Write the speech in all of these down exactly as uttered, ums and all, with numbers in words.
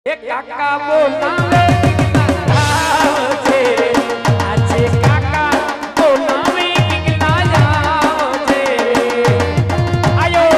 એ કાકા બોલાવે આવજે આજે કાકા બોલાવે કિગલા આવજે આયો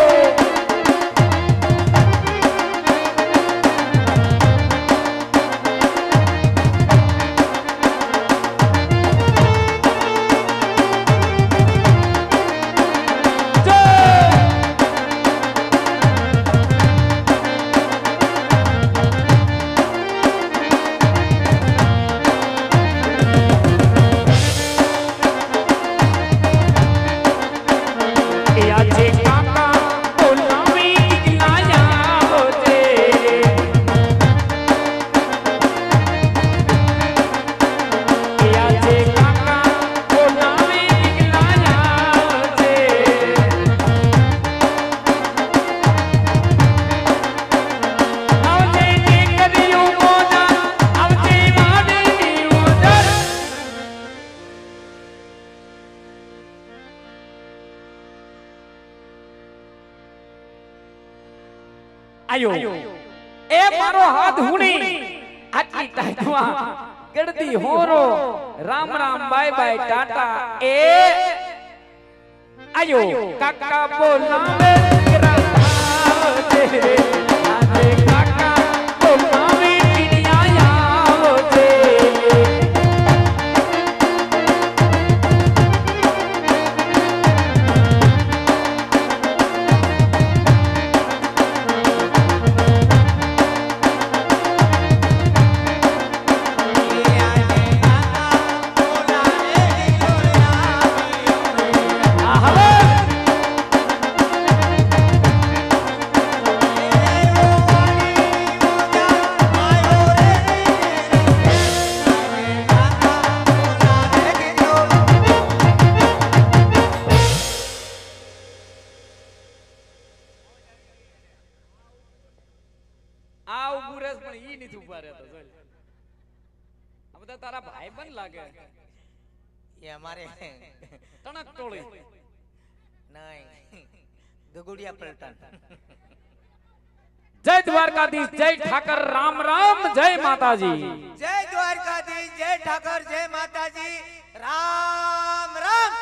આયો એ મારો હાથ હુણી આટલી ટાઈટમાં ગડદી હોરો રામ રામ બાય બાય ટાટા એ આયો કાકા બોલાવે આવજે આજે કાકા બોલાવે કિડિયા આવજે તારા ભાઈ બન લાગે એ અમારે તણક ટોળી નહીં ગગુડિયા પલટન જય દ્વારકાધીશ જય ઠાકર રામ રામ જય માતાજી જય દ્વારકાધીશ જય ઠાકર જય માતાજી રામ રામ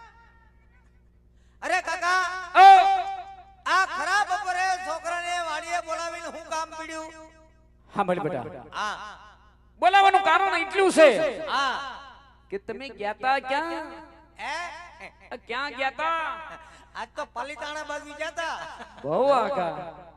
અરે કાકા ઓ આ ખરાબ બપોરે છોકરાને વાડીએ બોલાવીને હું કામ પડ્યું હા ભલે બેટા હા બોલાવાનું કારણ એટલું છે હા કે તમે ગયા તા ક્યાં હે ક્યાં ગયા તા આજ તો પલિતાણા બાજુ ગયા તા બહુ આકા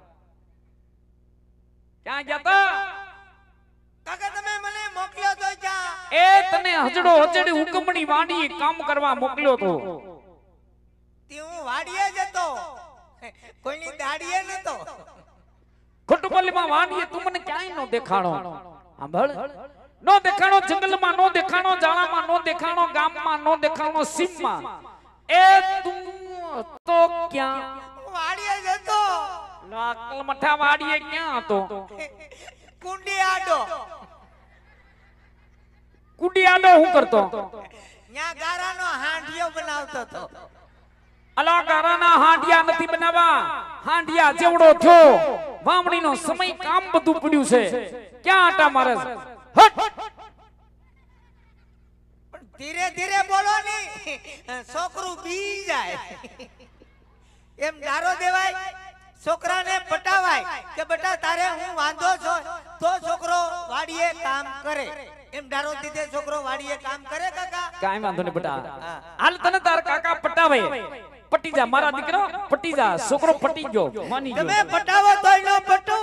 ક્યાં ગયા તા કાકા તમે મને મોકલ્યો તો ક્યાં એ તને હજડો હજડી હુકમણી વાડી કામ કરવા મોકલ્યો તો તે હું વાડીએ જતો કોઈની દાડીએ નતો ખોટુપલ્લીમાં વાડીએ તું મને ક્યાંય નો દેખાણો સાંભળ નો દેખાણો જંગલમાં નો દેખાણો જાળામાં નો દેખાણો ગામમાં નો દેખાણો સીમમાં એ તું તો ક્યાં વાડીએ જતો નાકલ મઠા વાડીએ ક્યાં હતો કુંડી આડો કુડી આડો હું કરતો ન્યા ગારાનો હાંડિયો બનાવતો તો અલા ગારાના હાંડિયા નથી બનાવવા હાંડિયા જેવડો થયો વામણીનો સમય કામ બધું પડ્યું છે ક્યાં આટા મારે હટ પણ ધીરે ધીરે બોલો ની છોકરું બી જાય એમ ડારો દેવાય છોકરાને પટાવાય કે બેટા તારે હું વાંધો છો તો છોકરો વાડીએ કામ કરે એમ ડારો દીધે છોકરો વાડીએ કામ કરે કાકા કાઈ વાંધો નહીં બેટા હાલ તને તાર કાકા પટાવે પટી જા મારા દીકરો પટી જા છોકરો પટી ગયો માની ગયો તમે પટાવો તોય નો પટુ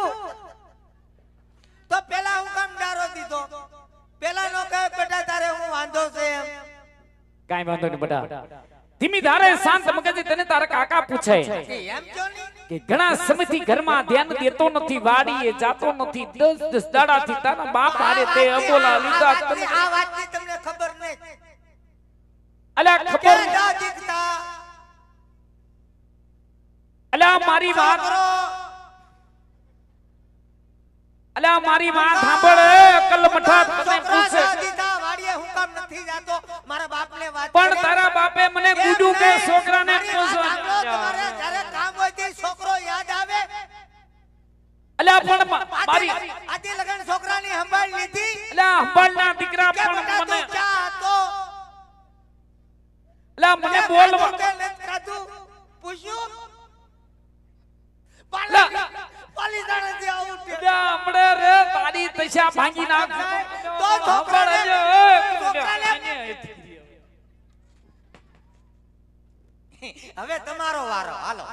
તો પેલા હું કામ ડારો દીધો પેલા નો કહે બેટા તારે હું વાંધો છે એમ કાઈ વાંધો નહીં બેટા ધીમી ધારે શાંત મગજે તને તારા કાકા પૂછે એમ જો ની કે ઘણા સમયથી ઘરમાં ધ્યાન દેતો નથી વાડીએ જાતો નથી દસ દસ દાડાથી તારા બાપ હારે તે અબોલા લીધા તને આ વાતની તમને ખબર નહીં અલા ખબર કેડા દીકતા અલા મારી વાત અલા મારી વાત સાંભળ અકલ મઠા તને પૂછે વાડીએ હું કામ નથી જાતો મારા બાપને વાત પણ તારા બાપે મને કીધું કે છોકરાને પૂછો તમારે જ્યારે કામ હોય તે છોકરો યાદ આવે અલ્યા પણ મારી આજે લગન છોકરાની સંભાળ લીધી અલ્યા સંભાળના દીકરા કે પણ બેટા મને તું ચા હતો અલ્યા મને બોલવા ખાધું પૂછ્યું પાલા પાલી દાણાથી આવું છે અલ્યા હમણે રે તારી તૈસા ભાંગી નાખ તો છોકરાને છોકરાને હવે તમારો વારો હાલો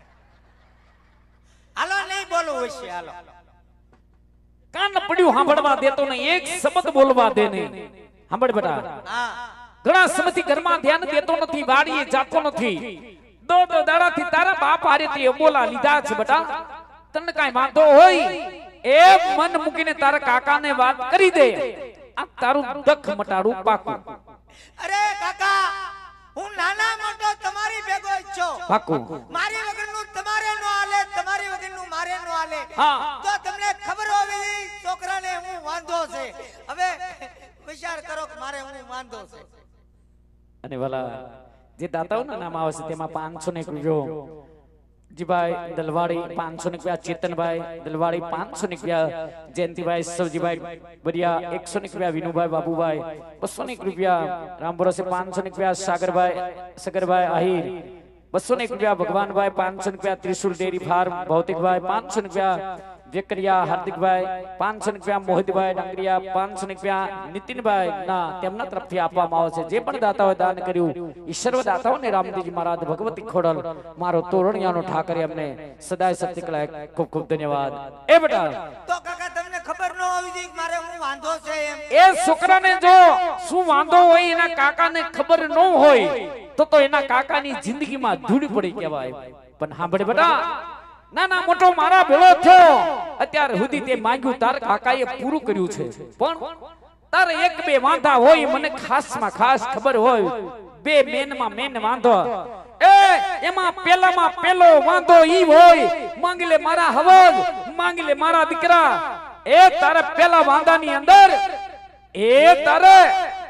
હાલો નહીં બોલવું હશે હાલો કાન પડ્યું સાંભળવા દેતો નહીં એક શબ્દ બોલવા દે નહીં સાંભળ બેટા હા ઘણા સમયથી ઘરમાં ધ્યાન દેતો નથી વાડીએ જાતો નથી દો દો દાડાથી તારા બાપ હારેથી બોલા લીધા છે બેટા તને કાઈ વાંધો હોય એ મન મૂકીને તારા કાકાને વાત કરી દે આ તારું દખ મટાડું પાકું અરે કાકા હું નાના મોટો તમારી ભેગો જ છું પાકું મારી વગરનું તમારે નો હાલે તમારી વગરનું મારે નો હાલે હા તો તમને ખબર હોવી જોઈએ છોકરાને હું વાંધો છે હવે વિચાર કરો કે મારે હું વાંધો છે અને વાલા જે દાતાઓના નામ આવે છે તેમાં પાંચસો ને એક રૂપિયો જીભાઈ દલવાડી પાંચસો ને રૂપિયા ચેતનભાઈ દલવાડી પાંચસો ને રૂપિયા જયંતિભાઈ સવજીભાઈ બરિયા એકસો ને રૂપિયા વિનુભાઈ બાબુભાઈ બસો ને રૂપિયા રામભરોસે પાંચસો ને રૂપિયા સાગરભાઈ સગરભાઈ આહિર બસો ને રૂપિયા ભગવાનભાઈ પાંચસો રૂપિયા ત્રિશુલ ડેરી ફાર્મ ભૌતિકભાઈ પાંચસો રૂપિયા વેકરિયા હાર્દિકભાઈ પાંચસો રૂપિયા મોહિતભાઈ ડાંગરિયા પાંચસો રૂપિયા નીતિનભાઈ ના તેમના તરફથી આપવામાં આવે છે જે પણ દાતાઓએ દાન કર્યું ઈ સર્વ દાતાઓને રામદેવજી મહારાજ ભગવતી ખોડલ મારો તોરણિયાનો ઠાકરે અમને સદાય સત્ય કલાય ખૂબ ખૂબ ધન્યવાદ એ બેટા તો કાકા તમને ખબર ન હોવી જોઈએ કે મારે હું વાંધો છે એમ એ છોકરાને જો શું વાંધો હોય એના કાકાને ખબર ન હોય તો તો એના કાકાની જિંદગીમાં ધૂળ પડી કહેવાય પણ સાંભળે બેટા નાના મોટો મારા ભેળો થયો અત્યારે સુધી તે માંગ્યું તાર કાકાએ પૂરું કર્યું છે પણ તારે એક બે વાંધા હોય મને ખાસમાં ખાસ ખબર હોય બે મેનમાં મેન વાંધો એ એમાં પેલામાં પેલો વાંધો ઈ હોય માંગી લે મારા હવજ માંગી લે મારા દીકરા એ તારે પેલા વાંધાની અંદર એ તારે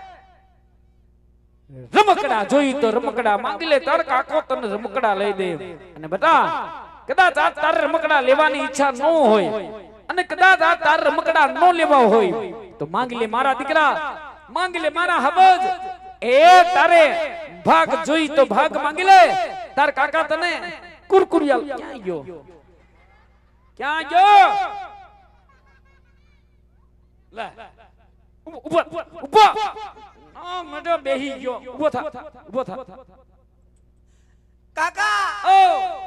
રમકડા જોઈ તો રમકડા માંગી લે તાર કાકો તને રમકડા લઈ દે અને બેટા કદાચ આ તારે રમકડા લેવાની ઈચ્છા ન હોય અને કદાચ આ તારે રમકડા ન લેવા હોય તો માંગી લે મારા દીકરા માંગી લે મારા હબજ એ તારે ભાગ જોઈ તો ભાગ માંગી લે તાર કાકા તને કુરકુરિયા ક્યાં ગયો ક્યાં ગયો લે ઉભો ઉભો આ મડો બેહી ગયો ઉભો થા ઉભો થા કાકા ઓ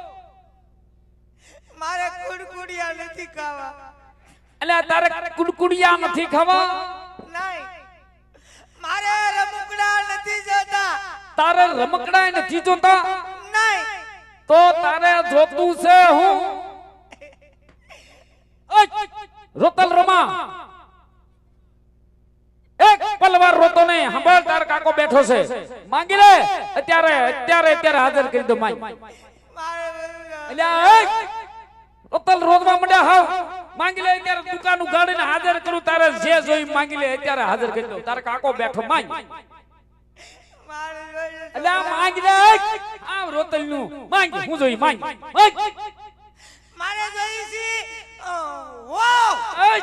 મારે કુડકુડિયા નથી ખાવા એટલે તારે કુડકુડિયા નથી ખાવા નહીં મારે રમકડા નથી જોતા તારે રમકડા નથી જોતા નહીં તો તારે જોતું છે હું રોતલ રમા એક પલવાર રોતો ને સંભાળ તાર કાકો બેઠો છે માંગી લે અત્યારે અત્યારે અત્યારે હાજર કરી દો માઈ એટલે રોતલ રોદવા મંડ્યા હાવ માંગી લે અત્યારે દુકાન ઉગાડીને હાજર કરું તારે જે જોઈ માંગી લે અત્યારે હાજર કરી દો તાર કાકો બેઠો માઈ એટલે માંગી લે આ રોતલ નું માંગી હું જોઈ માંગી મારે જોઈ છે વાવ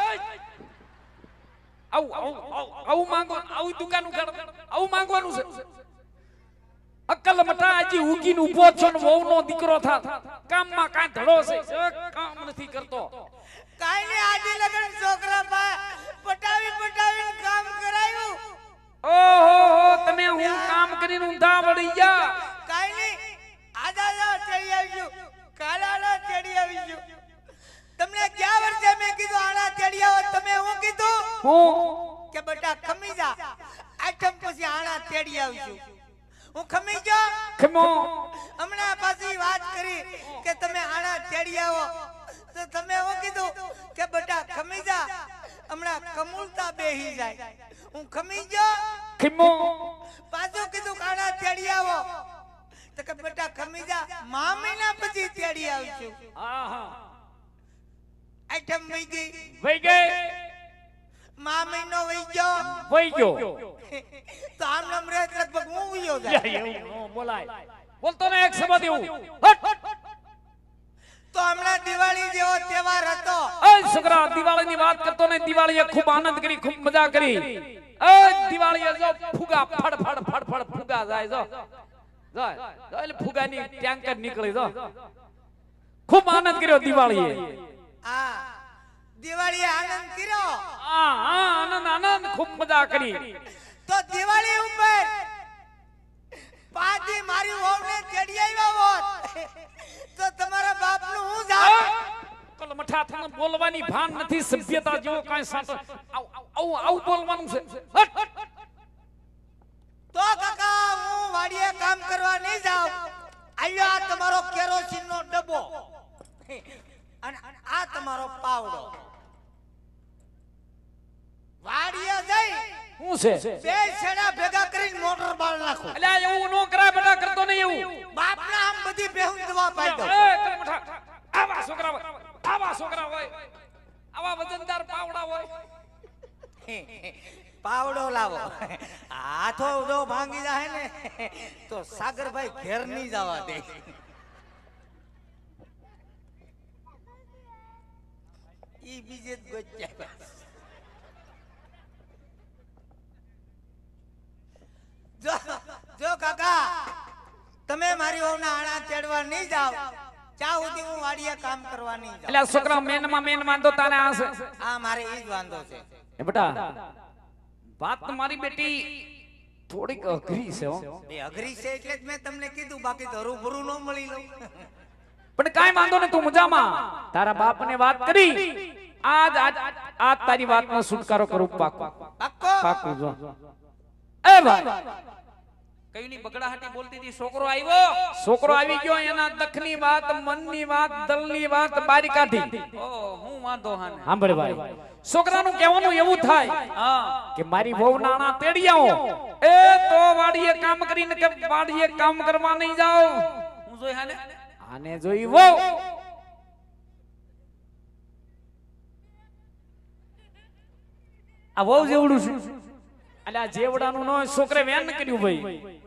આવું આવું આવું માંગો આવું દુકાન ઉગાડ આવું માંગવાનું છે અક્કલ મટા આજી ઉગીને ઊભો છો ને વહુનો દીકરો થા કામમાં કાંઈ ધડો છે કામ નથી કરતો કાઈ ને આજી લગન છોકરા પા પટાવી પટાવીને કામ કરાયું ઓહો હો તમે હું કામ કરીને ઊંધા વળી ગયા કાઈ ની આજા ચડી આવજો કાલાલા ચડી આવજો તમને ક્યાં વર્ષે મેં કીધું આણા ચડી આવો તમે હું કીધું હું કે બેટા ખમી જા આઠમ પછી આણા ચડી આવજો હું ખમી ગયો ખમો હમણાં પાછી વાત કરી કે તમે આણા ચડી આવો તો તમે હું કીધું કે બેટા ખમી જા હમણાં કમુલતા બેહી જાય હું ખમી ગયો ખમો પાછું કીધું આણા ચડી આવો તો કે બેટા ખમી જા મા મહિના પછી ચડી આવજો હા હા આઠમ વઈ ગઈ વઈ ગઈ મા મહિનો વઈ ગયો વઈ ગયો તો આમ નામ રહે લગભગ હું ઉયો જાય એવું નો બોલાય બોલતો ને એક શબ્દ એવું હટ તો હમણાં દિવાળી જેવો તહેવાર હતો. એ છોકરા દિવાળીની વાત કરતો ને દિવાળીએ ખૂબ આનંદ કરી ખૂબ મજા કરી. એ દિવાળીએ જો ફુગા ફડ ફડ ફડ ફડ ફુગા જાય જો જો એટલે ફુગાની ટેન્કર નીકળી જો ખૂબ આનંદ કર્યો દિવાળીએ. આ દિવાળીએ આનંદ કર્યો. હા હા આનંદ આનંદ ખૂબ મજા કરી. તો દિવાળી ઉપર પાછી મારી વહુને તેડી આવ્યા હોત તો તમારા બાપનું હું જાણ. કલ મઠા તને બોલવાની ભાન નથી, સભ્યતા જેવો કાઈ સાતો આવું આવું બોલવાનું છે. તો કાકા હું વાડીએ કામ કરવા નહીં જાઉં. આવ્યો આ તમારો કેરોસીનનો ડબ્બો અને આ તમારો પાવડો. વાડીએ જઈ હું છે બે છેડા ભેગા કરીને મોટર બાળ નાખો. અલ્યા એવું નો કરાય બેટા, કરતો નહીં એવું. બાપના આમ બધી બેહું દવા પાઈ દો. એ કલ મઠા આવા છોકરા હોય, આવા છોકરા હોય, આવા વજનદાર પાવડા હોય. પાવડો લાવો. હાથો જો ભાંગી જાય ને તો સાગરભાઈ ઘેર નહીં જવા દે. ઈ બીજે જ ગોચ્યા. જો જો કાકા તમે મારી વહુના આણા તેડવા નહીં જાવ ત્યાં સુધી હું વાડીએ કામ કરવા નહીં જાઉં. અલ્યા છોકરા મેનમાં મેન વાંધો તારે આ છે. આ મારે ઈ જ વાંધો છે. એ બેટા વાત તમારી બેટી થોડીક અઘરી છે હો. બે અઘરી છે એટલે જ મેં તમને કીધું, બાકી તો રૂબરૂ ન મળી લઉં. પણ કાઈ વાંધો ને, તું મજામાં. તારા બાપને વાત કરી, આજ આજ આજ તારી વાતનો છુટકારો કરું પાકું. પાક્કો પાકું જો. એ ભાઈ કઈ ની બગડાહાટી બોલતી હતી, છોકરો આવ્યો. છોકરો આવી ગયો, એના દખની વાત, મનની વાત, દલની વાત બારી કાઢી. ઓ હું વાંધો હાને. સાંભળ ભાઈ, છોકરાનું કહેવાનું એવું થાય હા કે મારી વહુ નાણા તેડી આવો. એ તો વાડીએ કામ કરીને કે વાડીએ કામ કરવા નહીં જાઓ. હું જોઈ હાને આને જોઈ વહુ આ વહુ જેવડું છે. અલ્યા જેવડાનું નો છોકરે વેન કર્યું ભાઈ.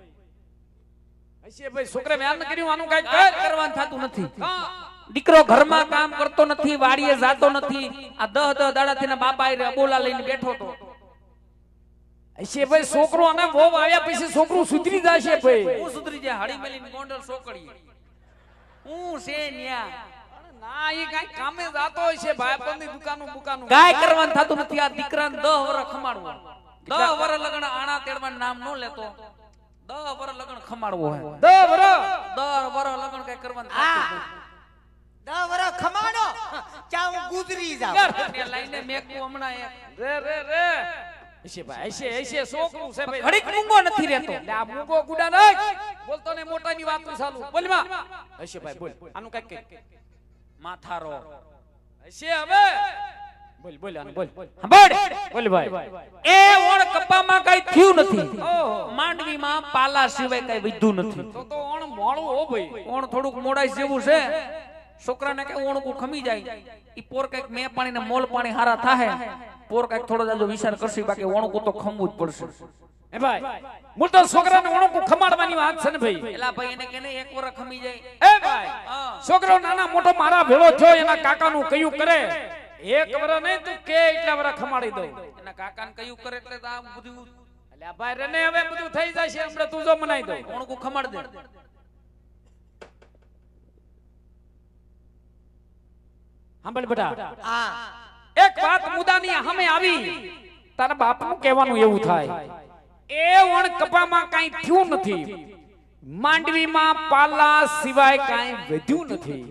હશે ભાઈ છોકરે વેન કર્યું, આનું કઈ કર કરવાનું થતું નથી. હા દીકરો ઘરમાં કામ કરતો નથી, વાડીએ જાતો નથી. આ દહ દહ દાડાથી ના બાપા આયરે અબોલા લઈને બેઠો તો. હશે ભાઈ છોકરો અને વહુ આવ્યા પછી છોકરું સુધરી જશે ભાઈ. હું સુધરી જાય હળી મેલીને ગોંડલ સોકડી. હું છે ન્યા ના ઈ કઈ કામે જાતો હશે ભાઈ, પંની દુકાનું બુકાનું કાઈ કરવાનું થતું નથી. આ દીકરાને દહ વરસ ખમાડવું, દહ વરસ લગન આણા તેડવાનું નામ નો લેતો. દહ વરસ લગન ખમાડવો હે. દે બરો દહ વરસ લગન કઈ કરવાનું હા થતું નથી. દસ વર્ષ ખમાડો ત્યાં હું ગુજરી જાઉં. ને લઈને મેકવું હમણાં એક. રે રે રે હશે ભાઈ, હશે હશે છોકરું છે ભાઈ. ઘડીક મૂંગો નથી રહેતો. લે આ મૂગો ગુડા નાખ, બોલતો ને મોટાની વાત ચાલુ. બોલ માં હશે ભાઈ, બોલ આનું કઈક કઈક માથારો હશે હવે. બોલ બોલ આનું બોલ સાંભળ. બોલ ભાઈ. એ ઓણ કપામાં કઈ થયું નથી. ઓહો માંડવીમાં પાલા સિવાય કઈ વધ્યું નથી. તો તો ઓણ મોળું હો ભાઈ. ઓણ થોડુંક મોડાઈ જેવું છે. છોકરાને કઈ ઓણકું ખમી જાય. ઈ પોર કઈક મેં પાણી ને મોલ પાણી હારા થાહે. પોર કઈક થોડો જાજો વિચાર કરશે, બાકી ઓણકું તો ખમવું જ પડશે. એ ભાઈ મોટો છોકરાને ઓણકું ખમાડવાની વાત છે ને ભાઈ. એલા ભાઈ એને કેને એક વર ખમી જાય. એ ભાઈ હા. છોકરો નાના મોટો મારા ભેળો થયો, એના કાકાનું કયું કરે. એક વર નહીં તું કે એટલા વર ખમાડી દઉં. એના કાકાને કયું કરે એટલે તો આ બધું એટલે આ ભાઈ રને હવે બધું થઈ જશે, હમણાં તું જો મનાઈ દઉં. ઓણકું ખમાડ દે. સાંભળ બેટા, હા એક વાત મુદાની સામે આવી. તારા બાપનું કહેવાનું એવું થાય, એ વણ કપામાં કાઈ થયું નથી, માંડવીમાં પાલા સિવાય કાઈ વધ્યું નથી.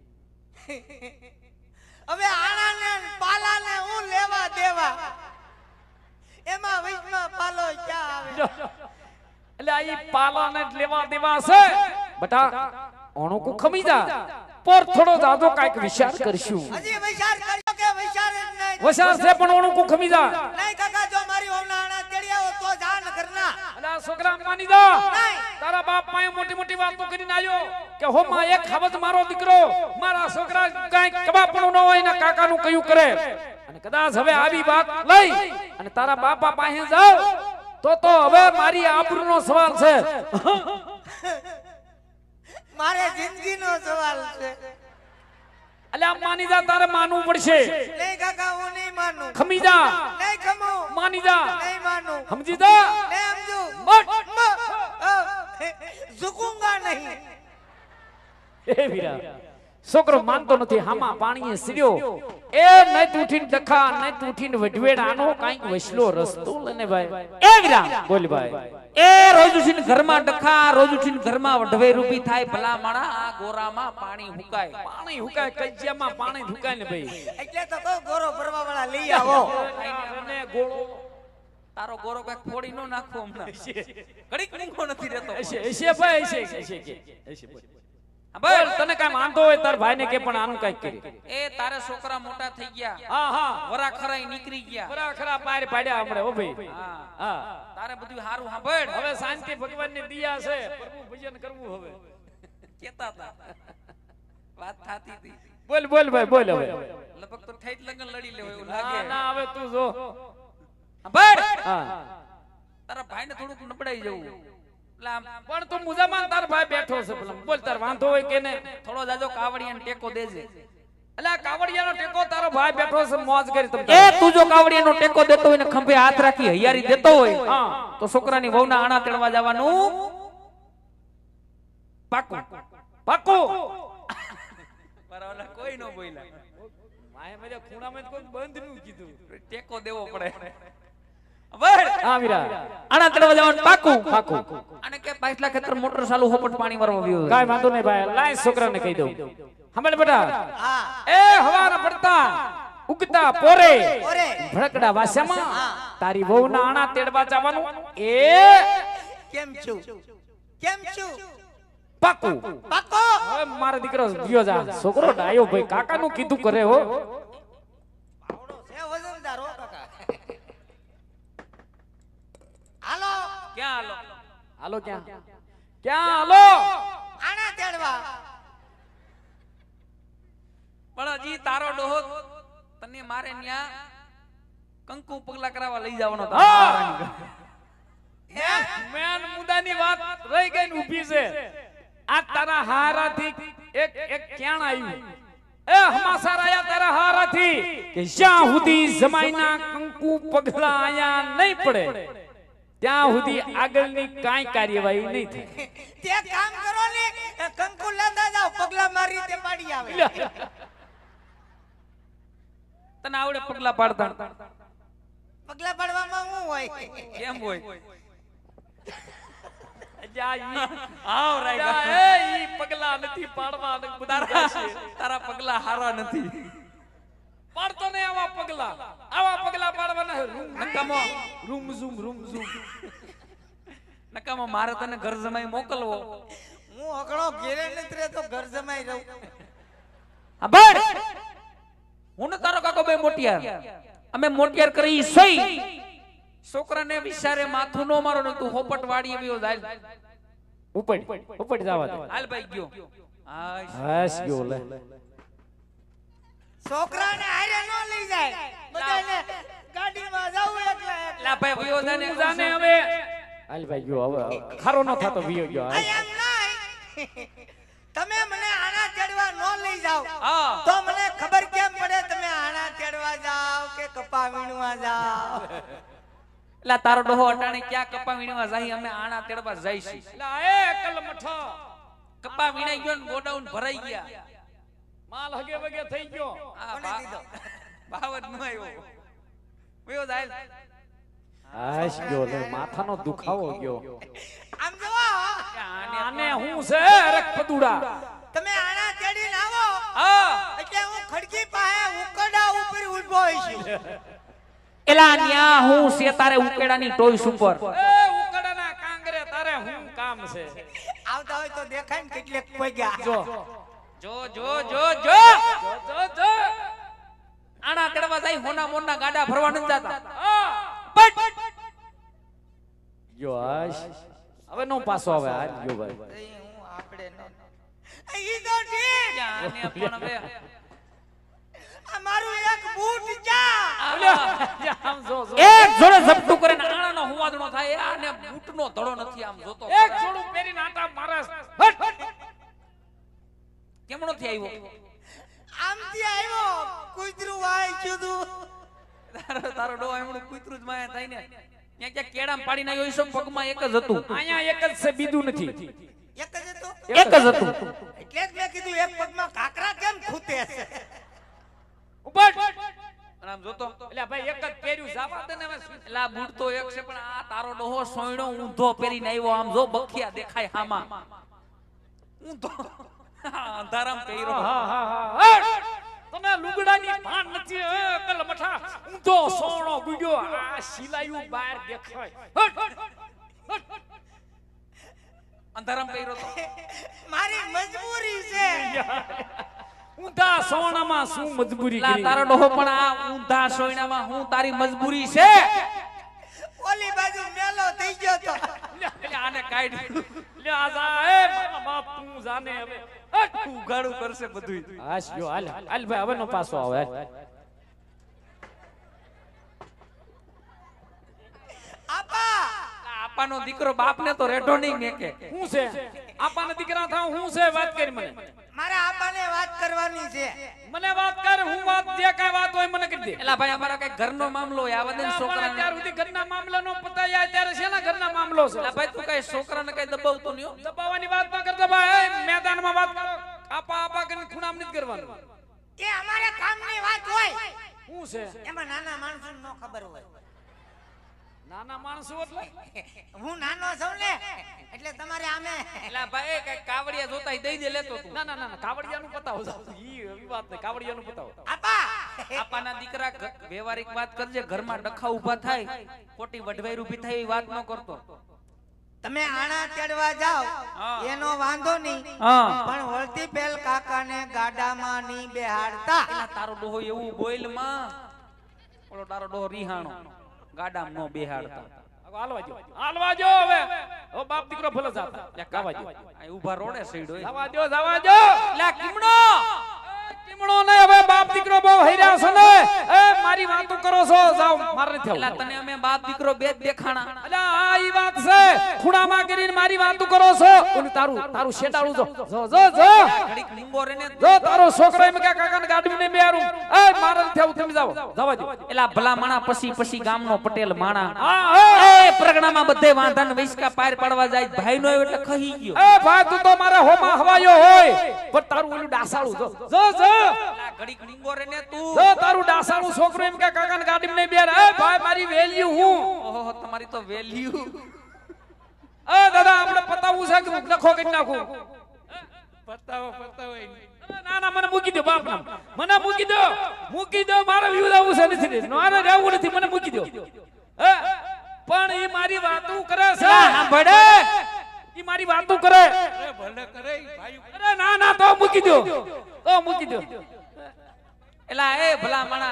હવે આણાને પાલાને હું લેવા દેવા, એમાં વચમાં પાલો ક્યાં આવે. એટલે આ ઈ પાલાને જ લેવા દેવા છે બેટા. ઓણું ખમી જા, પર થોડો જાજો કાઈક વિચાર કરશું. હજી વિચાર કર્યો કે વિચાર જ નહીં. વસાર છે પણ ઓણું ખમી જા. નહીં કાકા, જો મારી વહુના આણા તેડી આવો તો જા, ન કરના. અલા છોકરા માની જા. નહીં. તારા બાપ પાસે મોટી મોટી વાતો કરીને આવ્યો કે હો માં એક ખબત મારો દીકરો, મારા છોકરા કાઈ કબાપણું ન હોય ને કાકાનું કયું કરે. અને કદાચ હવે આવી વાત લઈ અને તારા બાપા પાસે જાવ તો તો હવે મારી આબરૂનો સવાલ છે. મારે જિંદગીનો સવાલ છે. અલ્યા માની જા તારે માનવું પડશે નહીં કાકા હું નહીં માનું ખમી જા નહીં ખમું માની જા નહીં માનું સમજી જા નહીં સમજુ બટ ઝુકુંગા નહીં એ વીરા છોકરો માનતો નથી હામાં પાણીએ સિર્યો એ નઈ ઉઠીને ડખા નઈ ઉઠીને વઢવેડ આનો કાંઈક વસલો રસ્તો લને ભાઈ એ વીરા બોલ ભાઈ એ રોજ ઉઠીને ઘરમાં ડખા રોજ ઉઠીને ઘરમાં વઢવે રૂપી થાય ભલા માણા આ ગોરામાં પાણી હુકાય પાણી હુકાય કજિયામાં પાણી હુકાય ને ભાઈ એટલે તો કહું ગોરો ભરવા વાળા લઈ આવો અને ગોળો તારો ગોરો કઈક ફોડી નો નાખવો હમણાં ઘડીક મૂંગો નથી રહેતો એશે એશે ભાઈ એશે એશે કે એશે બોલ બોલ તને કાઈ માનતો હોય તાર ભાઈને કે પણ આનું કાઈ કરી એ તારે છોકરા મોટા થઈ ગયા હા હા વરા ખરાઈ નીકળી ગયા બરા ખરા પાર પાડ્યા હમણે ઓ ભાઈ હા હા તારે બધું હારું સાંભળ હવે શાંતિ ભગવાનની દિયા છે પ્રભુ ભજન કરવું હવે કેતા હતા વાત થાતી હતી બોલ બોલ ભાઈ બોલ હવે લગભગ તો ઠેઠ લગન લડી લેવો એવું ના લાગે ના હવે તું જો સાંભળ હા તારા ભાઈને થોડુંક નબળાઈ જવું પણ તું મુજામાન તાર ભાઈ બેઠો છે ભલા બોલ તાર વાંધો હોય કે ને થોડો જાજો કાવડિયાને ટેકો દેજે અલા કાવડિયાનો ટેકો તારો ભાઈ બેઠો છે મોજ કરી તમ એ તું જો કાવડિયાનો ટેકો દેતો હોય ને ખંભે હાથ રાખી હૈયારી દેતો હોય હા તો છોકરાની વહુના આણા તેડવા જવાનું પાકું પાકું બરાબર કોઈ નો બોલ્યા માએ મેરે ખૂણામાં કોઈ બંધ નું કીધું ટેકો દેવો પડે બળ હા વીરા આણા તેડવા જવાનું પાકું પાકું અને કે પાછલા ખેતર મોટર ચાલુ હોપટ પાણી વારવા ગયો કાઈ વાંધો નહીં ભાઈ લાય છોકરાને કહી દઉં સાંભળ બેટા હા એ હવાના પડતા ઉગતા પોરે ઓરે ભડકડા વાસ્યામાં તારી વહુના આણા તેડવા જવાનું એ કેમ છું કેમ છું પાકું પાકો હવે મારો દીકરો ગયો જા છોકરો ડાયો ભાઈ કાકાનું કીધું કરે હો પાવડો છે વજનદાર હો કાકા હાલો ક્યાં હાલો હાલો ક્યાં ક્યાં હાલો આણા તેડવા પણ હજી તારો ડોહો તને મારે ન્યા કંકુ પગલા કરાવવા લઈ જવાનો હતો મેન મુદ્દાની વાત રહી ગઈ ને ઊભી છે આ તારા હારાથી એક એક ક્યાં આવ્યું એ હમાસાર આયા તારા હારાથી કે જ્યાં સુધી જમાઈના કંકુ પગલા આયા નહીં પડે ત્યાં સુધી આગળની કાંઈ કાર્યવાહી નહીં થાય તે કામ કરો ને કંકુ લેતા જાવ પગલા મારી તે પાડી આવે તને આવડે પગલા પાડતા પગલા પાડવામાં શું હોય કેમ હોય જા ઈ આવ રાઈ જા એ ઈ પગલા નથી પાડવા ને બધું તારા જાશે. તારા પગલા હારા નથી પાડતો ને આવા પગલા આવા પગલા પાડવાના નકામો રૂમ ઝૂમ રૂમ ઝૂમ નકામો મારે તને ઘર જમાઈ મોકલવો હું અકળો ઘેરે નથી રહેતો ઘર જમાઈ રહું હા બળ હું ને તારો કાકો બે મોટિયાર અમે મોટિયાર કરી સહી છોકરાને વિચારે માથું નો મારો ને તું હોપટ વાડી એવી હાલ ઉપડ ઉપડ જવા દે હાલ ભાઈ ગયો હાશ હાસ ગયો લે છોકરાને હારે ન લઈ જાય બધાને ગાડીમાં જાવું એકલા એકલા લા ભાઈ વયો જાને તું જાને હવે હાલ ભાઈ ગયો હવે ખારો ન થાતો વિયો ગયો હાલ. આ એમ નહીં તમે મને આણા તેડવા ન લઈ જાવ હા તો મને ખબર કેમ પડે તમે આણા તેડવા જાવ કે કપા વીણવા જાવ લા તારો ડોહો અટાણે ક્યાં કપા વીણવા જાય અમે આણા તેડવા જઈશું લા એ કલ મઠો કપા વીણાઈ ગયો ને ગોડાઉન ભરાઈ ગયા માલ હગે વગે થઈ ગયો આ કોને ભા- દીધો? ભાવત ન આવ્યો વયો જાય હાસ ગયો લે માથાનો દુખાવો ગયો આમ જોવો આને હું છે રખ પદુડા તમે આણા તેડીને આવો હા એટલે હું ખડકી પાસે ઉકરડા ઉપર ઊભો છું એલા ન્યા હું છે તારે ઉકેડાની ટોઈસ ઉપર એ ઉકડાના કાંગરે તારે હું કામ છે આવતા હોય તો દેખાય ને કેટલે કોઈ ગયા જો જો જો જો જો જો જો જો આણા તેડવા જાય હોના મોના ગાડા ભરવા ન જાતા આ બટ જો હાસ હવે નો પાછો આવે હાલ ગયો ભાઈ એ હું આપણે ન ઈ તો ઠીક આને પણ હવે આ મારું એક બૂટ જા આમ જો જો એક જોડે ઝપટું કરીને આણાનો હુવાદણો થાય આને બૂટનો ધડો નથી આમ જોતો એક છોડું પહેરીને આટા મારે હટ કેમણો થી આવ્યો આમથી આવ્યો કૂતરું વાય કીધું તારો તારો ડો એમણું કૂતરું જ માયા થાય ને ત્યાં ક્યાં કેડામ પાડી નાખ્યો ઈસો પગમાં એક જ હતું અહીંયા એક જ છે બીજું નથી એક જ હતો એક જ હતું એટલે જ મેં કીધું એક પગમાં કાકરા કેમ ખૂતે છે ઉપર આમ જોતો એટલે ભાઈ એક જ પહેર્યું જાવા દે ને હવે એટલે આ બૂટ તો એક છે પણ આ તારો ડોહો સોયણો ઊંધો પહેરીને આવ્યો આમ જો બખિયા દેખાય હામાં ઊંધો અંધારામ પહેર્યો હા હા હા તમે લુગડાની ભાન નથી હે કલ મઠા ઊંધો સોણો ગુડ્યો આ સિલાયું બહાર દેખાય અંધારામ પહેર્યો તો મારી મજબૂરી છે ઊંધા સોણામાં શું મજબૂરી લા કરી તારો ડોહો પણ આ ઊંધા સોયણામાં હું તારી મજબૂરી છે ઓલી બાજુ મેલો થઈ ગયો તો એટલે આને કાઢી લે આજા એ મારા બાપ તું જાને હવે ઉગાડું કરશે બધું હાશ જો હાલ હાલ ભાઈ હવે નો પાછો આવે આપા આપાનો દીકરો બાપને તો રેઢો નહીં મેકે હું છે આપાના દીકરા થાવ હું છે વાત કરી મને મારા આપાને વાત કરવાની છે મને વાત કર હું વાત જે કાઈ વાત હોય મને કરી દે એલા ભાઈ અમારા કઈ ઘરનો મામલો હોય આવા દે છોકરા છોકરાને ત્યાર સુધી ઘરના મામલાનો પતાય ત્યારે શેના ઘરના મામલો છે એલા ભાઈ તું કઈ છોકરાને કઈ દબાવતો નહીં હો. દબાવવાની વાત ન કરતો ભાઈ મેદાનમાં વાત કરો આપા આપા કરીને ખૂણામ નથી કરવાનું એ અમારે કામની વાત હોય હું છે એમાં નાના માણસોને નો ખબર હોય નાના માણસો એટલે હું નાનો છું ને એટલે તમારે આમે એલા ભાઈ કઈ કાવડિયા જોતા ઈ દઈ દે લેતો તું ના ના ના કાવડિયાનું પતાવો ઈ એવી વાત નહીં કાવડિયાનું પતાવો આપા આપાના દીકરા ઘ- વ્યવહારિક વાત કરજે ઘરમાં ડખા ઊભા થાય ખોટી વઢવાઈ ઊભી થાય એવી વાત ન કરતો તમે આણા ચડવા જાઓ હા. એનો વાંધો નહીં હા પણ વળતી પેલ કાકાને ગાડામાં નહીં બેહાડતા એલા તારો ડોહો એવું બોઈલ માં ઓલો તારો ડોહો રીહાણો ગાડામ નો બેહાડતા હાલવા જો હાલવા જો હવે ઓ બાપ દીકરો ભલે જાતા લે ગાવા જો આ ઊભા રોડે સઈડો જવા જો જવા જો લે કિમણો કિમણો ને હવે બાપ દીકરો બહુ હૈરા છે ને એ મારી વાતો કરો છો જાવ માર નથી એલા આવું તને અમે બાપ દીકરો બે જ દેખાણા અલા આ ઈ વાત છે ખૂણામાં કરીને મારી વાતો કરો છો ઓલું તારું તારું શેટાળું જો જો જો જો ઘડીક લીંબો રેને જો તારો છોકરો એમ કે કાકાને ગાડી ને બેહારું એ માર નથી આવું તમે જાવ જવા જો એલા ભલા માણા પછી પછી ગામનો પટેલ માણા હા હા એ પ્રગણામાં બધે વાંધાને વૈસકા પાર પાડવા જાય ભાઈ નો એટલે ખહી ગયો એ ભાઈ તું તો મારા હોમાં હવાયો હોય પણ તારું ઓલું ડાસાળું જો જો જો એલા ઘડીક લીંબો રેને તું જો તારું ડાસાળું છોકરો એમ કે કાકાને ગાડી ને બેહાર એ ભાઈ મારી વેલ્યુ હું ઓહો તમારી તો વેલ્યુ એ દાદા આપણે પતાવું છે કે લખો કરી નાખું પતાવો પતાવો ના ના મને મૂકી દો બાપ નામ મને મૂકી દો મૂકી દો મારા વ્યૂ આવું છે નથી મારે રહેવું નથી મને મૂકી દો હે પણ ઈ મારી વાતો કરે છે સાંભળે ઈ મારી વાતો કરે અરે ભલે કરે ભાઈ અરે ના ના તો મૂકી દો તો મૂકી દો એલા એ ભલા માણા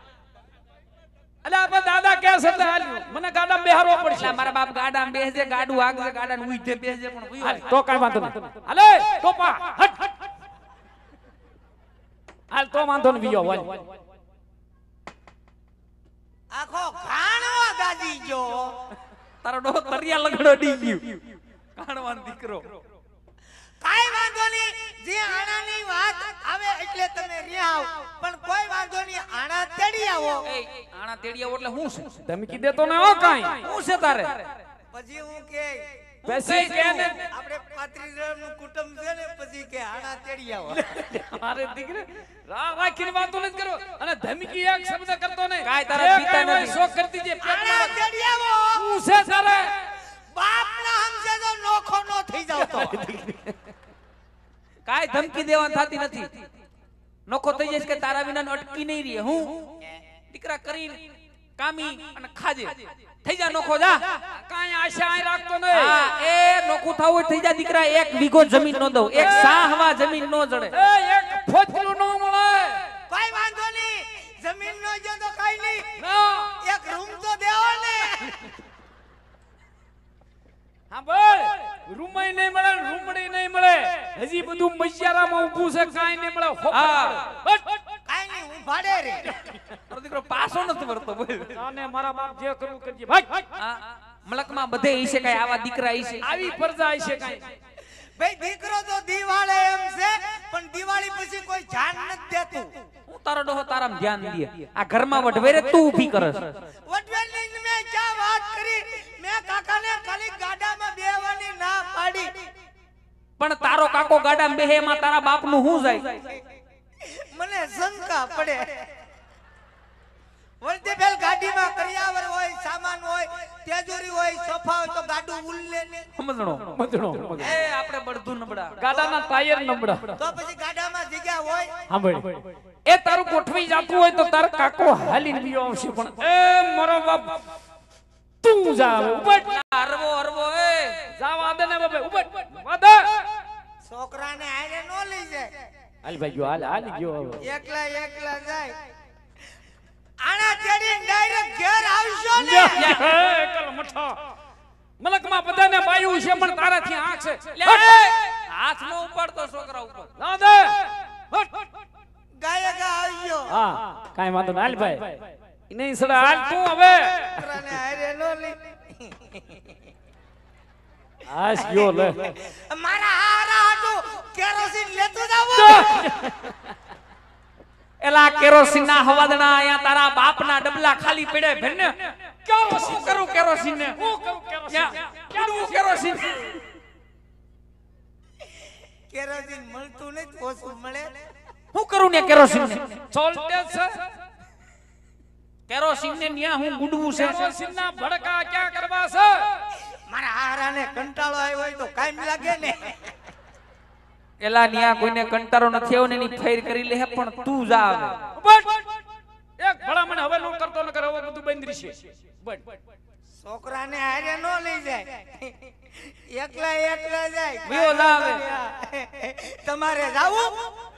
અલે આપણે દાદા કે છે એટલે હાલ્યું મને ગાડા બેહારવો પડશે એલા મારા બાપ ગાડામાં બેસજે ગાડું આગજે ગાડાને ઉઈજે બેસજે પણ ઉઈ હાલ તો કાઈ વાંધો નહીં હાલે ટોપા હટ હાલ તો વાંધો નહીં વિયો હાલ આખો ખાણો ગાજી ગયો તારો ડો તરિયા લગડો ડી ગયું કાણવાન દીકરો કાઈ વાંધો નહીં જે આણાની વાત આવે એટલે તમે રહ્યા પણ કોઈ વાંધો નહીં આણા તેડી આવો એ આણા તેડિયા એટલે હું છે ધમકી દેતો ને હો કાઈ હું છે તારે પછી હું કે પછી કે ને આપણે પાંત્રીસ જણનું કુટુંબ છે ને પછી કે આણા તેડી આવો મારે દીકરે રા રાખીને વાતો નથી કરો અને ધમકી એક શબ્દ કરતો નહીં કાંઈ તારા જે પિતા કાંઈ હોય નથી. શોખ કરતી જે પેટ આણા મારો તેડી આવો હું છે તારે બાપના હમસે તો નોખો નો થઈ જાવ તો કાઈ ધમકી દેવાની થાતી નથી નોખો થઈ જઈશ કે તારા વિના અટકી નહીં રહે હું દીકરા કરી કામી અને ખાજે થઈ જા નોખો જા કાંઈ આશા આય રાખતો નહીં હા એ નોખું થાવું હોય થઈ જા દીકરા એક વીઘો જમીન નો દઉં એક સાહવા જમીન નો જડે એ એક ફોતલું નો મળે કોઈ વાંધો નહીં જમીન નો જો તો કાઈ નહીં ના એક રૂમ તો દેવો ને હા બોલ રૂમય નહીં મળે રૂમડી નહીં મળે હજી બધું મૈયારામાં ઊભું છે કાંઈ નહીં મળે હા. કાઈ નહીં હું ભાડે રે તારો દીકરો પાછો નથી વળતો બોલ અને મારા બાપ જે કરવું કરજે ભાઈ આ મલકમાં બધે ઈ છે કાઈ આવા દીકરા ઈ છે આવી પરજા છે કાંઈ ભાઈ દીકરો તો દિવાળે એમ છે પણ દિવાળી પછી કોઈ ધ્યાન નથી દેતું. હું તારો ડોહો તારામાં ધ્યાન દે આ ઘરમાં વઢવેરે તું ઊભી કરસ વડવેલની મેં ક્યાં વાત કરી મેં કાકાને ખાલી ગાડામાં બેહવાની ના પાડી. પણ તારો કાકો ગાડામાં બેહે એમાં તારા બાપનું શું જાય મને શંકા પડે. વળતે પેલ ગાડીમાં કરિયાવર હોય સામાન હોય તેજોરી હોય સોફા હોય તો ગાડું ઉલ્લે ને સમજણો મધણો એ આપણે બળધું નબળા ગાડાના ટાયર નબળા. તો પછી ગાડામાં જગ્યા હોય. સાંભળ એ તારું ગોઠવી જાતું હોય તો તાર કાકો હાલીને બીયો આવશે પણ એ મારો બાપ તું જા ઉભટ અરવો અરવો એ જા વાદે ને બાપે ઉભટ વાદે છોકરાને આરે નો લઈ જાય. હાલ ભાઈ ગયો હાલ હાલ ગયો હવે એકલા એકલા જાય. આના તેડી ડાયરેક્ટ ઘેર આવશો ને. એકલ મઠા મલકમાં બધાને બાયું છે પણ તારાથી આંખ છે. લે હાથ નો ઉપાડતો છોકરા ઉપર લા દે ગાયે ગા આવ્યો. હા કાઈ વાંધો ના હાલ ભાઈ નહીં સડા હાલ તું હવે છોકરાને આરે નો લઈ. આસ ગયો લે મારા હારા હાટુ કેરોસીન લેતો જાવો. એલા કેરોસીન ના હવાદણા આયા તારા બાપના ડબલા ખાલી પડ્યા ભેને કેરોસીન કરું કેરોસીન ને હું કરું કેરોસીન કેવું કેરોસીન કેરોસીન મળતું નથી ઓછું મળે. હું કરું ને કેરોસીન ને સોલ્ટેજ છે કેરોસીન ને ન્યા હું ગુડવું છે કેરોસીન ના ભડકા ક્યાં કરવા છે. મારા હારાને કંટાળો આવ્યો હોય તો કાઈમ લાગે ને. એલા ન્યા કોઈને કંટારો નથી આવ્યો ને એની ફેર કરી લે પણ તું જા આવે બટ એક ભલા મને હવે નો કરતો ન કરે હવે બધું બંધ રહેશે. બટ છોકરાને હારે નો લઈ જાય. એકલા એકલા જાય. વિયો જા આવે તમારે જાવું